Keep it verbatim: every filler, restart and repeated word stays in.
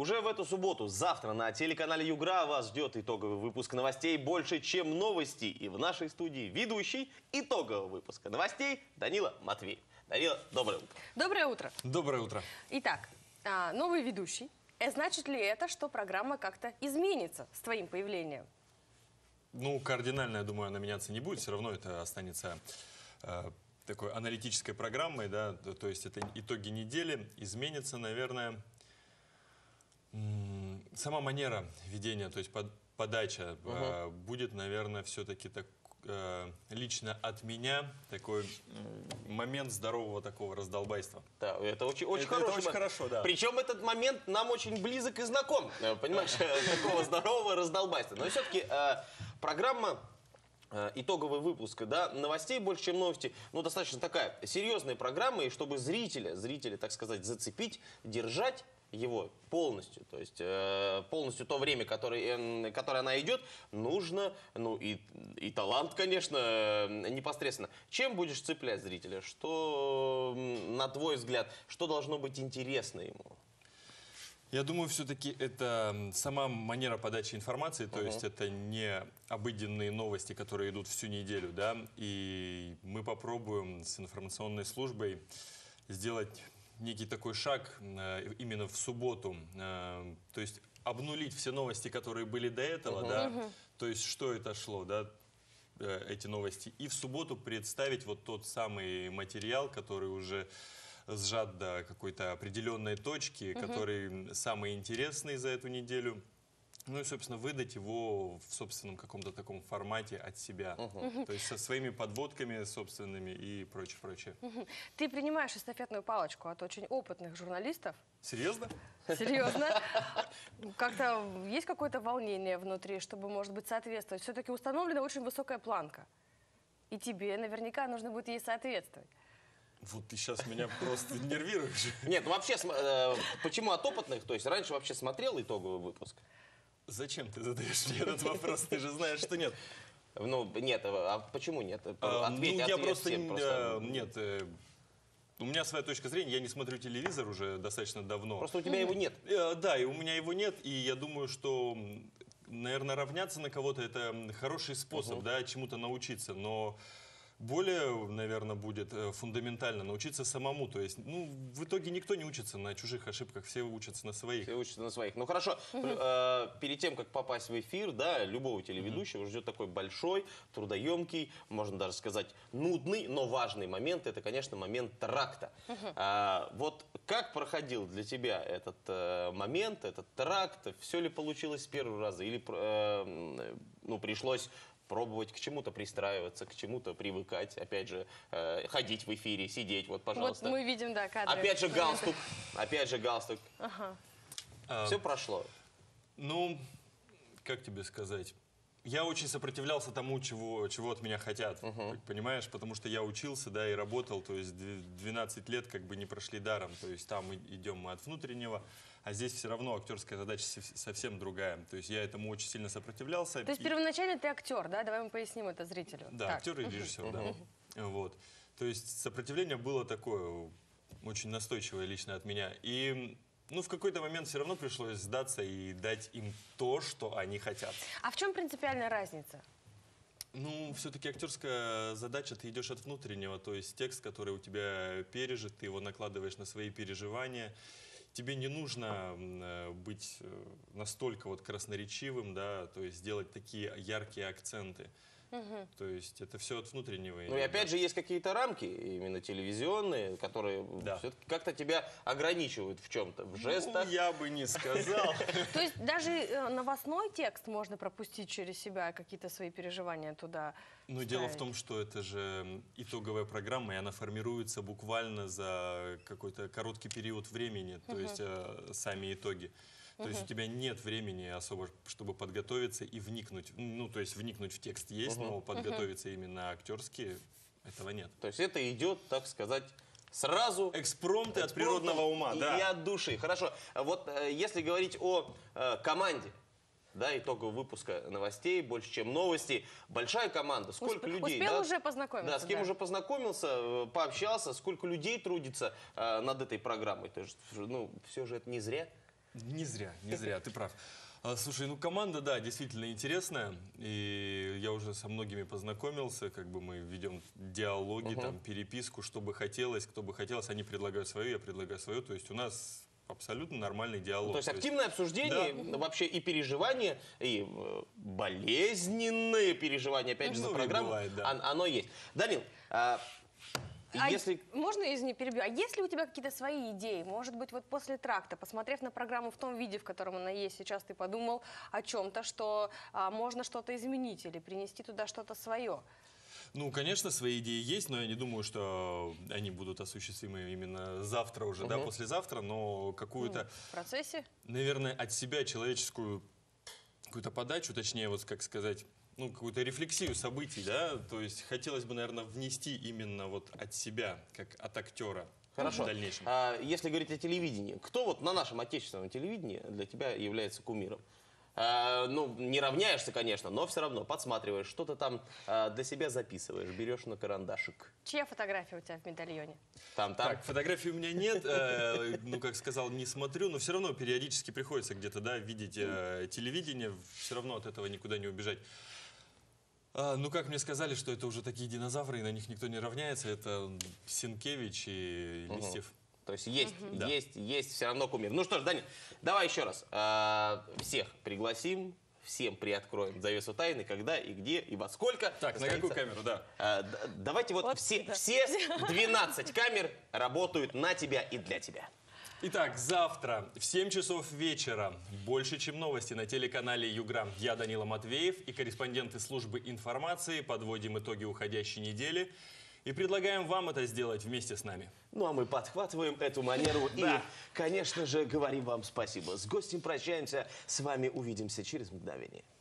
Уже в эту субботу, завтра на телеканале Югра вас ждет итоговый выпуск новостей «Больше, чем новости». И в нашей студии ведущий итогового выпуска новостей Данила Матвеев. Данила, доброе утро. Доброе утро. Доброе утро. Итак, новый ведущий. Значит ли это, что программа как-то изменится с твоим появлением? Ну, кардинально, я думаю, она меняться не будет. Все равно это останется э, такой аналитической программой, да, то, то есть это итоги недели. Изменится, наверное, сама манера ведения, то есть под, подача угу. э, будет, наверное, все-таки так, э, лично от меня такой момент здорового такого раздолбайства. Да, это очень, очень это, хорошо. Это очень хорошо, да. Причем этот момент нам очень близок и знаком, понимаешь, такого здорового раздолбайства. Но все-таки программа... итоговый выпуск, да, новостей больше, чем новости, ну, достаточно такая серьезная программа, и чтобы зрителя, зрителя, так сказать, зацепить, держать его полностью, то есть э, полностью то время, которое, э, которое она идет, нужно, ну, и, и талант, конечно, э, непосредственно. Чем будешь цеплять зрителя? Что, на твой взгляд, что должно быть интересно ему? Я думаю, все-таки это сама манера подачи информации, то uh-huh. есть это не обыденные новости, которые идут всю неделю, да, и мы попробуем с информационной службой сделать некий такой шаг э, именно в субботу, э, то есть обнулить все новости, которые были до этого, uh-huh. да, uh-huh. то есть что это шло, да, э, эти новости, и в субботу представить вот тот самый материал, который уже сжат до какой-то определенной точки, угу. который самый интересный за эту неделю. Ну и, собственно, выдать его в собственном каком-то таком формате от себя. Угу. То есть со своими подводками собственными и прочее, прочее. Угу. Ты принимаешь эстафетную палочку от очень опытных журналистов. Серьезно? Серьезно. Как-то есть какое-то волнение внутри, чтобы, может быть, соответствовать. Все-таки установлена очень высокая планка. И тебе наверняка нужно будет ей соответствовать. Вот ты сейчас меня просто нервируешь. Нет, ну вообще, э, почему от опытных? То есть раньше вообще смотрел итоговый выпуск? Зачем ты задаешь мне этот вопрос? Ты же знаешь, что нет. Ну, нет, а почему нет? Ответь, а, ну, я ответь просто, всем, просто... Нет, э, у меня своя точка зрения, я не смотрю телевизор уже достаточно давно. Просто у тебя его нет. Э, да, и у меня его нет, и я думаю, что, наверное, равняться на кого-то это хороший способ, uh-huh. да, чему-то научиться, но... Более, наверное, будет фундаментально научиться самому. То есть, ну, в итоге никто не учится на чужих ошибках, все учатся на своих. Все учатся на своих. Ну, хорошо. Угу. Э, перед тем, как попасть в эфир, да, любого телеведущего угу. ждет такой большой, трудоемкий, можно даже сказать, нудный, но важный момент. Это, конечно, момент тракта. Угу. А, вот как проходил для тебя этот э, момент, этот тракт? Все ли получилось с первого раза? Или э, ну, пришлось... пробовать к чему-то пристраиваться, к чему-то привыкать, опять же, э, ходить в эфире, сидеть, вот, пожалуйста. Вот мы видим, да, кадры. Опять же галстук, опять же галстук. Ага. А, Все прошло. Ну, как тебе сказать? Я очень сопротивлялся тому, чего, чего от меня хотят, uh-huh. понимаешь? Потому что я учился, да, и работал, то есть двенадцать лет как бы не прошли даром. То есть там идем мы от внутреннего, а здесь все равно актерская задача совсем другая. То есть я этому очень сильно сопротивлялся. То есть и... первоначально ты актер, да? Давай мы поясним это зрителю. Да, так. актер и режиссер, uh-huh. да. Вот. То есть сопротивление было такое, очень настойчивое лично от меня. И... Ну, в какой-то момент все равно пришлось сдаться и дать им то, что они хотят. А в чем принципиальная разница? Ну, все-таки актерская задача, ты идешь от внутреннего, то есть текст, который у тебя пережит, ты его накладываешь на свои переживания. Тебе не нужно быть настолько вот красноречивым, да, то есть делать такие яркие акценты. Угу. То есть это все от внутреннего. Ну и опять же есть какие-то рамки, именно телевизионные, которые да. все-таки как-то тебя ограничивают в чем-то, в жестах. Ну, я бы не сказал. То есть даже новостной текст можно пропустить через себя, какие-то свои переживания туда. Ну дело в том, что это же итоговая программа, и она формируется буквально за какой-то короткий период времени, то есть сами итоги. То uh-huh. есть у тебя нет времени особо, чтобы подготовиться и вникнуть. Ну, то есть вникнуть в текст есть, uh-huh. но подготовиться uh-huh. именно актерски этого нет. То есть это идет, так сказать, сразу... Экспромты от природного ума, и, да. И от души. Хорошо. Вот э, если говорить о э, команде, да, итогового выпуска новостей, больше, чем новости. Большая команда, сколько Усп... людей. Успел да? уже познакомиться. Да, с кем да. уже познакомился, пообщался, сколько людей трудится э, над этой программой. То есть, ну, все же это не зря. Не зря, не зря, ты прав. А, Слушай, ну команда, да, действительно интересная. И я уже со многими познакомился, как бы мы ведем диалоги, там, переписку, что бы хотелось, кто бы хотелось. Они предлагают свое, я предлагаю свое. То есть у нас абсолютно нормальный диалог. То есть активное обсуждение, вообще и переживания, и э, болезненные переживания, опять же, Ну, за и программу, бывает, да. он- оно есть. Данил, а, А если... Можно, извини, перебью? А есть ли у тебя какие-то свои идеи? Может быть, вот после тракта, посмотрев на программу в том виде, в котором она есть сейчас, ты подумал о чем-то, что а, можно что-то изменить или принести туда что-то свое? Ну, конечно, свои идеи есть, но я не думаю, что они будут осуществимы именно завтра уже, да, послезавтра, но какую-то, В процессе? наверное, от себя человеческую какую-то подачу, точнее, вот как сказать, ну, какую-то рефлексию событий, да, то есть хотелось бы, наверное, внести именно вот от себя, как от актера Хорошо. в дальнейшем. А, если говорить о телевидении, кто вот на нашем отечественном телевидении для тебя является кумиром? А, ну, не равняешься, конечно, но все равно подсматриваешь, что-то там а, для себя записываешь, берешь на карандашик. Чья фотография у тебя в медальоне? Там, там. Так, фотографий у меня нет, э, ну, как сказал, не смотрю, но все равно периодически приходится где-то, да, видеть э, телевидение, все равно от этого никуда не убежать. А, ну, как мне сказали, что это уже такие динозавры, и на них никто не равняется, это Сенкевич и Листьев. То есть есть, Да. есть, есть все равно кумир. Ну что ж, Даня, давай еще раз. А, всех пригласим, всем приоткроем завесу тайны, когда и где и во сколько. Так, на состоится. какую камеру, да? А, д- давайте вот, Вот все, сюда. все двенадцать камер работают на тебя и для тебя. Итак, завтра в семь часов вечера «Больше, чем новости» на телеканале Югра. Я Данила Матвеев и корреспонденты службы информации подводим итоги уходящей недели и предлагаем вам это сделать вместе с нами. Ну а мы подхватываем эту манеру и, Да. конечно же, говорим вам спасибо. С гостем прощаемся. С вами увидимся через мгновение.